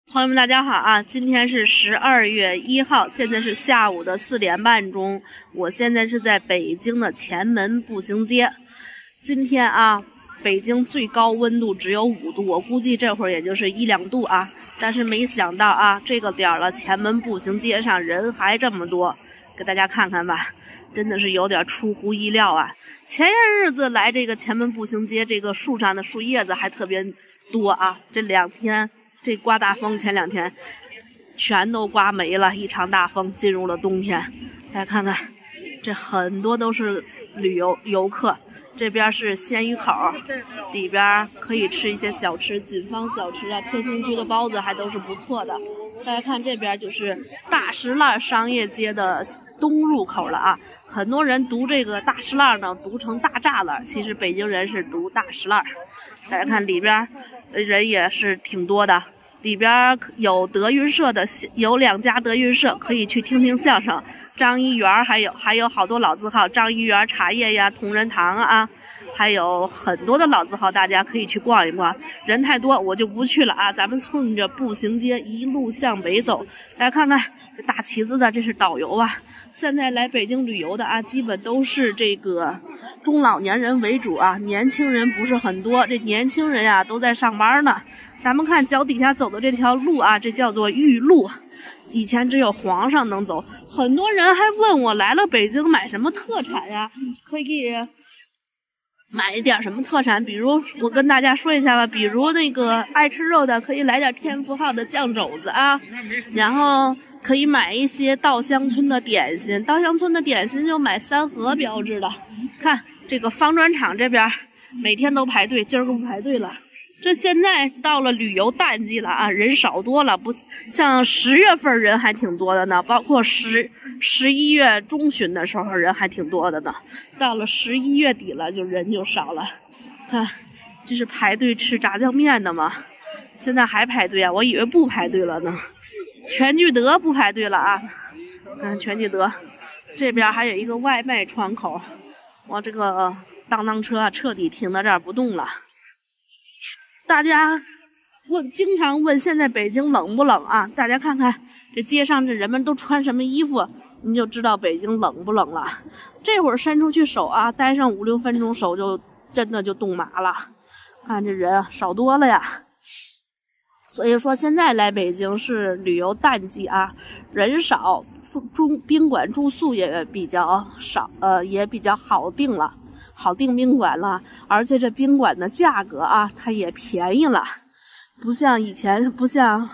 朋友们，大家好啊！今天是12月1号，现在是下午的4点半钟。我现在是在北京的前门步行街。今天啊，北京最高温度只有5度，我估计这会儿也就是1、2度啊。但是没想到啊，这个点儿了，前门步行街上人还这么多，给大家看看吧，真的是有点出乎意料啊。前些日子来这个前门步行街，这个树上的树叶子还特别多啊，这2天。这刮大风，前2天全都刮没了，一场大风进入了冬天。大家看看，这很多都是游客。这边是鲜鱼口，里边可以吃一些小吃，锦芳小吃啊，天兴居的包子还都是不错的。大家看这边就是大石烂商业街的东入口了啊，很多人读这个大石烂呢，读成大栅栏，其实北京人是读大石烂。大家看里边人也是挺多的，里边有德云社的，有2家德云社，可以去听听相声。张一元还有好多老字号，张一元茶叶呀、同仁堂啊，还有很多的老字号，大家可以去逛一逛。人太多，我就不去了啊！咱们顺着步行街一路向北走，大家看看这大旗子的，这是导游啊。现在来北京旅游的啊，基本都是这个中老年人为主啊，年轻人不是很多。这年轻人呀都在上班呢。咱们看脚底下走的这条路啊，这叫做玉路，以前只有皇上能走。很多人还问我来了北京买什么特产呀，可以买一点什么特产，比如我跟大家说一下吧，比如那个爱吃肉的可以来点天福号的酱肘子啊，然后可以买一些稻香村的点心，稻香村的点心就买3盒标志的。看这个方砖厂这边每天都排队，今儿个不排队了。这现在到了旅游淡季了啊，人少多了，不像10月份人还挺多的呢，包括11月中旬的时候人还挺多的呢，到了11月底了就人就少了。看，这是排队吃炸酱面的吗？现在还排队啊，我以为不排队了呢。全聚德不排队了啊，看全聚德这边还有一个外卖窗口，我这个当当车彻底停到这儿不动了。大家经常问现在北京冷不冷啊？大家看看这街上这人们都穿什么衣服，你就知道北京冷不冷了。这会儿伸出去手啊，待上5、6分钟，手就真的就冻麻了。看这人少多了呀。所以说现在来北京是旅游淡季啊，人少，宾馆住宿也比较少，也比较好订了。好订宾馆了，而且这宾馆的价格啊，它也便宜了，不像以前，不像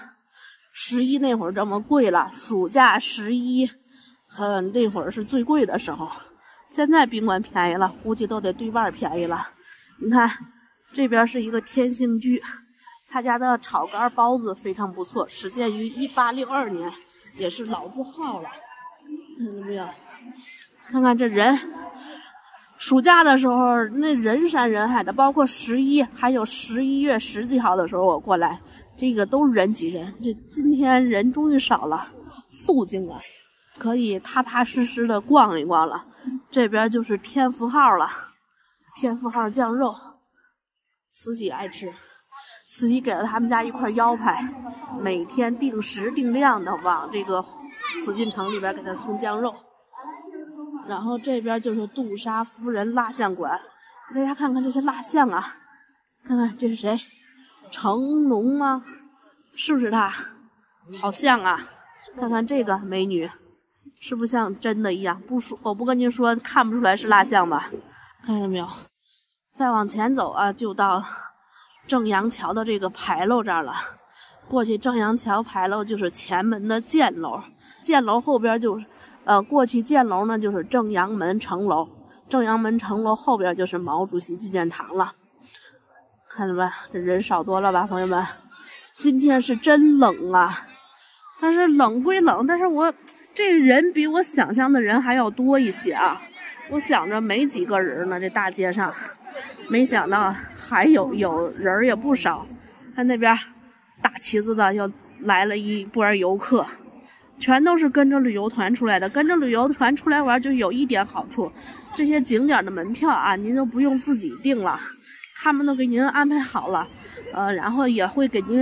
11那会儿这么贵了。暑假11，那会儿是最贵的时候。现在宾馆便宜了，估计都得对半便宜了。你看，这边是一个天兴居，他家的炒肝包子非常不错，始建于1862年，也是老字号了。看到没有？看看这人。暑假的时候那人山人海的，包括11还有11月10几号的时候我过来，这个都人挤人。这今天人终于少了，肃静了，可以踏踏实实的逛一逛了。这边就是天福号了，天福号酱肉，慈禧爱吃，慈禧给了他们家一块腰排，每天定时定量的往这个紫禁城里边给他送酱肉。然后这边就是杜莎夫人蜡像馆，给大家看看这些蜡像啊，看看这是谁？成龙吗？是不是他？好像啊！看看这个美女，是不是像真的一样？不说，我不跟您说，看不出来是蜡像吧？看见没有？再往前走啊，就到正阳桥的这个牌楼这儿了。过去正阳桥牌楼就是前门的箭楼，箭楼后边就是。过去箭楼呢就是正阳门城楼，正阳门城楼后边就是毛主席纪念堂了。看到吧，这人少多了吧，朋友们？今天是真冷啊！但是冷归冷，但是这人比我想象的人还要多一些啊！我想着没几个人呢，这大街上，没想到还有人也不少。看那边大旗子的又来了一波游客。全都是跟着旅游团出来的，跟着旅游团出来玩就有一点好处，这些景点的门票啊，您就不用自己订了，他们都给您安排好了，然后也会给您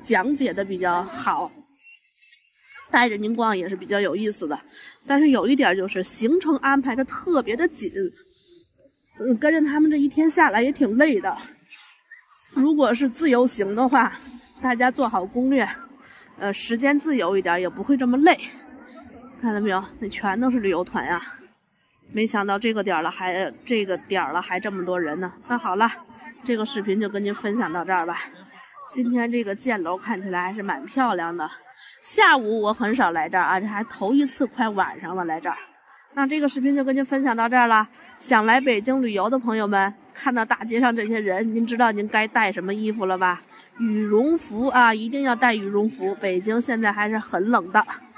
讲解的比较好，带着您逛也是比较有意思的。但是有一点就是行程安排的特别的紧，跟着他们这一天下来也挺累的。如果是自由行的话，大家做好攻略，时间自由一点也不会这么累。看到没有？那全都是旅游团呀！没想到这个点了还这么多人呢。那好了，这个视频就跟您分享到这儿吧。今天这个箭楼看起来还是蛮漂亮的。下午我很少来这儿啊，这还头一次快晚上了来这儿。那这个视频就跟您分享到这儿了。想来北京旅游的朋友们，看到大街上这些人，您知道您该带什么衣服了吧？羽绒服啊，一定要带羽绒服。北京现在还是很冷的。